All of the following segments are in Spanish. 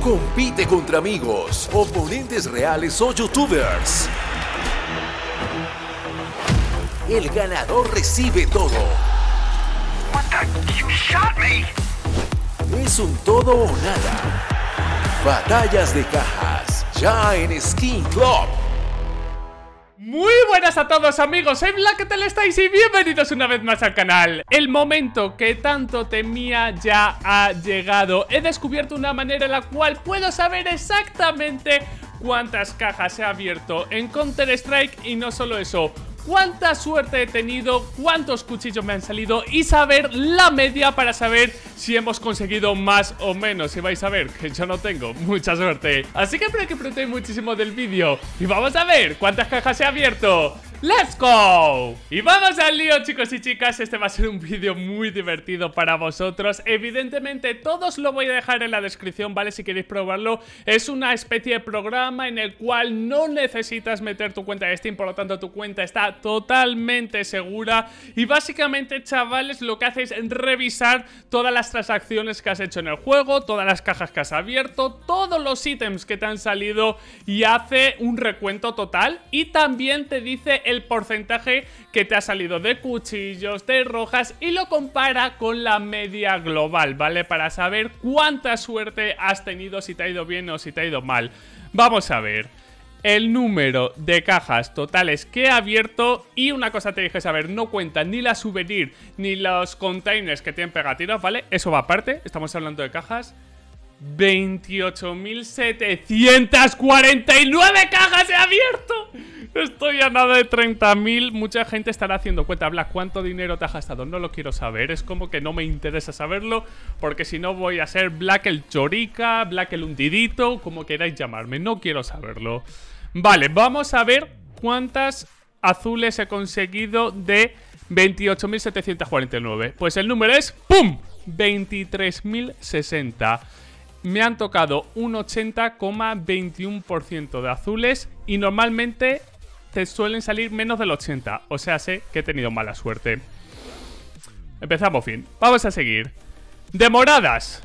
Compite contra amigos, oponentes reales o youtubers. El ganador recibe todo. What the? You shot me! Es un todo o nada. Batallas de cajas, ya en Skin Club. Muy buenas a todos amigos, soy Black, ¿qué tal estáis? Y bienvenidos una vez más al canal. El momento que tanto temía ya ha llegado. He descubierto una manera en la cual puedo saber exactamente cuántas cajas he abierto en Counter-Strike. Y no solo eso, cuánta suerte he tenido, cuántos cuchillos me han salido y saber la media para saber si hemos conseguido más o menos. Y vais a ver que yo no tengo mucha suerte. Así que espero que disfrutéis muchísimo del vídeo y vamos a ver cuántas cajas he abierto. ¡Let's go! Y vamos al lío, chicos y chicas. Este va a ser un vídeo muy divertido para vosotros. Evidentemente todos lo voy a dejar en la descripción, ¿vale? Si queréis probarlo. Es una especie de programa en el cual no necesitas meter tu cuenta de Steam. Por lo tanto tu cuenta está totalmente segura. Y básicamente, chavales, lo que hace es revisar todas las transacciones que has hecho en el juego, todas las cajas que has abierto, todos los ítems que te han salido, y hace un recuento total. Y también te dice el porcentaje que te ha salido de cuchillos, de rojas, y lo compara con la media global, ¿vale? Para saber cuánta suerte has tenido, si te ha ido bien o si te ha ido mal. Vamos a ver el número de cajas totales que he abierto. Y una cosa te dije saber, no cuentan ni la souvenir ni los containers que tienen pegatinas, ¿vale? Eso va aparte, estamos hablando de cajas. 28.749 cajas he abierto. Estoy a nada de 30.000. Mucha gente estará haciendo cuenta. Black, ¿cuánto dinero te has gastado? No lo quiero saber. Es como que no me interesa saberlo, porque si no voy a ser Black el chorica, Black el hundidito, como queráis llamarme. No quiero saberlo. Vale, vamos a ver cuántas azules he conseguido de 28.749. Pues el número es ¡pum! 23.060. Me han tocado un 80,21% de azules y normalmente te suelen salir menos del 80%. O sea, sé que he tenido mala suerte. Empezamos bien. Vamos a seguir. De moradas,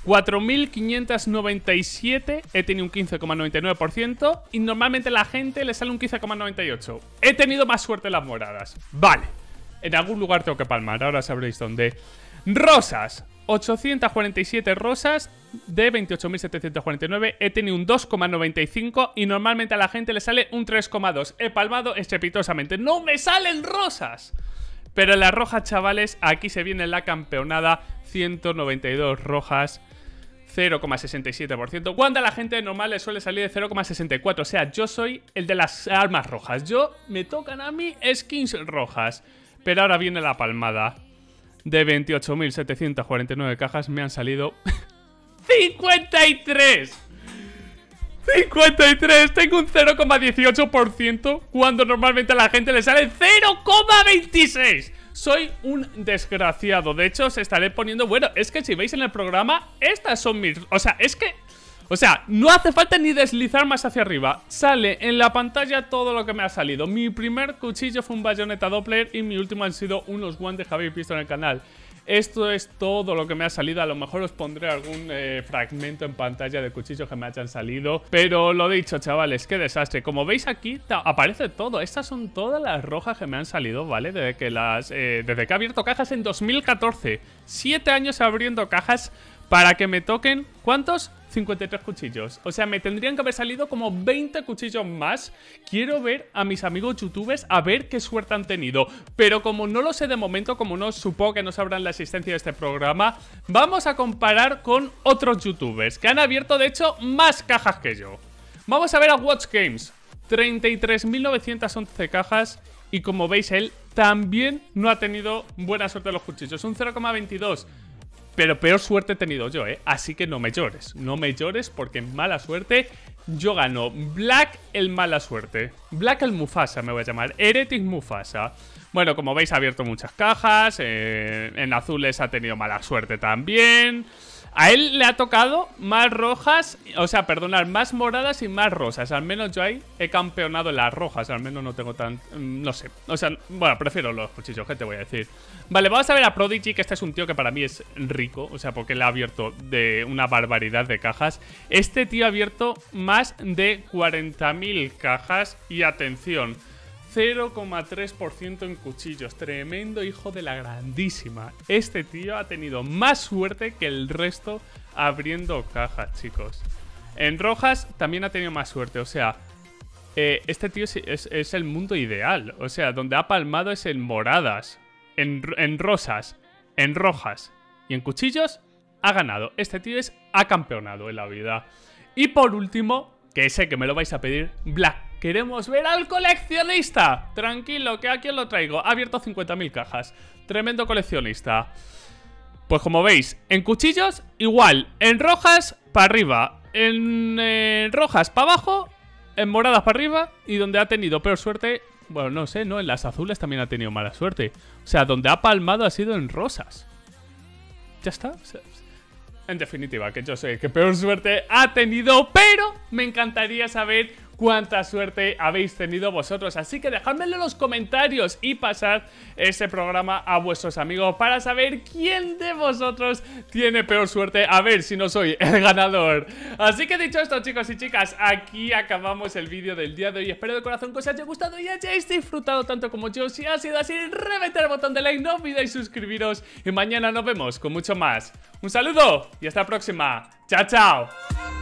4.597. He tenido un 15,99% y normalmente a la gente le sale un 15,98%. He tenido más suerte en las moradas. Vale. En algún lugar tengo que palmar. Ahora sabréis dónde. Rosas. 847 rosas de 28.749. He tenido un 2,95 y normalmente a la gente le sale un 3,2. He palmado estrepitosamente. ¡No me salen rosas! Pero en las rojas, chavales, aquí se viene la campeonada. 192 rojas, 0,67%. Cuando a la gente normal le suele salir de 0,64. O sea, yo soy el de las armas rojas. Me tocan a mí skins rojas. Pero ahora viene la palmada. De 28.749 cajas me han salido 53. 53. Tengo un 0,18% cuando normalmente a la gente le sale 0,26. Soy un desgraciado. De hecho, os estaré poniendo... Bueno, es que si veis en el programa, estas son mis... O sea, no hace falta ni deslizar más hacia arriba. Sale en la pantalla todo lo que me ha salido. Mi primer cuchillo fue un bayoneta Doppler y mi último han sido unos guantes que habéis visto en el canal. Esto es todo lo que me ha salido. A lo mejor os pondré algún fragmento en pantalla de cuchillos que me hayan salido. Pero lo dicho, chavales, qué desastre. Como veis aquí aparece todo. Estas son todas las rojas que me han salido, ¿vale? Desde que he abierto cajas en 2014. 7 años abriendo cajas para que me toquen... ¿Cuántos? 53 cuchillos. O sea, me tendrían que haber salido como 20 cuchillos más. Quiero ver a mis amigos youtubers a ver qué suerte han tenido. Pero como no lo sé de momento, como no supongo que no sabrán la existencia de este programa, vamos a comparar con otros youtubers que han abierto, de hecho, más cajas que yo. Vamos a ver a Watch Games. 33.911 cajas. Y como veis, él también no ha tenido buena suerte de los cuchillos. Un 0,22. Pero peor suerte he tenido yo, así que no me llores. No me llores porque en mala suerte yo gano. Black el mala suerte. Black el Mufasa me voy a llamar. Heretic Mufasa. Bueno, como veis ha abierto muchas cajas. En azules ha tenido mala suerte también. A él le ha tocado más rojas, o sea, perdonad, más moradas y más rosas. Al menos yo ahí he campeonado en las rojas, al menos no tengo tan... no sé, o sea, bueno, prefiero los cuchillos, ¿qué te voy a decir? Vale, vamos a ver a Prodigy, que este es un tío que para mí es rico, o sea, porque le ha abierto de una barbaridad de cajas. Este tío ha abierto más de 40.000 cajas y atención, 0,3% en cuchillos. Tremendo hijo de la grandísima. Este tío ha tenido más suerte que el resto abriendo cajas, chicos. En rojas también ha tenido más suerte. O sea, este tío es el mundo ideal. O sea, donde ha palmado es en moradas, en rosas, en rojas y en cuchillos ha ganado. Este tío ha campeonado en la vida. Y por último, que sé que me lo vais a pedir, Black. Queremos ver al coleccionista. Tranquilo, que aquí os lo traigo. Ha abierto 50.000 cajas. Tremendo coleccionista. Pues como veis, en cuchillos, igual. En rojas, para arriba. En rojas, para abajo. En moradas, para arriba. Y donde ha tenido peor suerte, bueno, no sé, ¿no? En las azules también ha tenido mala suerte. O sea, donde ha palmado ha sido en rosas. Ya está. O sea, en definitiva, que yo sé que peor suerte ha tenido, pero me encantaría saber cuánta suerte habéis tenido vosotros. Así que dejádmelo en los comentarios y pasad ese programa a vuestros amigos para saber quién de vosotros tiene peor suerte. A ver si no soy el ganador. Así que dicho esto, chicos y chicas, aquí acabamos el vídeo del día de hoy. Espero de corazón que os haya gustado y hayáis disfrutado tanto como yo. Si ha sido así, reventad el botón de like, no olvidéis suscribiros y mañana nos vemos con mucho más. Un saludo y hasta la próxima. Chao, chao.